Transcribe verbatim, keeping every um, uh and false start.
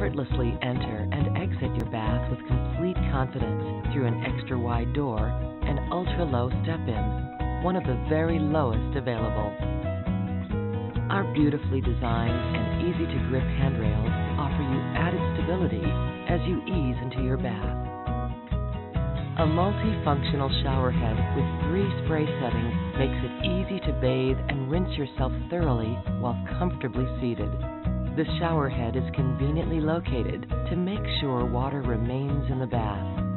effortlessly enter and exit your bath with complete confidence through an extra-wide door and ultra-low step-in, one of the very lowest available. Our beautifully designed and easy-to-grip handrails offer you added stability as you ease into your bath. A multifunctional shower head with three spray settings makes it easy to bathe and rinse yourself thoroughly while comfortably seated. The shower head is conveniently located to make sure water remains in the bath.